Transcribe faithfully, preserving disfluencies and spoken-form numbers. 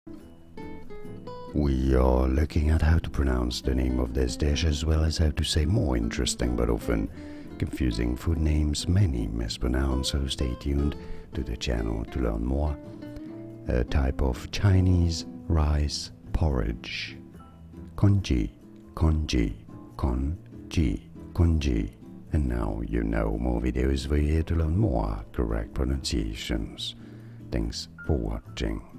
We are looking at how to pronounce the name of this dish as well as how to say more interesting but often confusing food names many mispronounce, so stay tuned to the channel to learn more. A type of Chinese rice porridge. Congee, congee, congee, congee. And now you know more videos for you here to learn more correct pronunciations. Thanks for watching.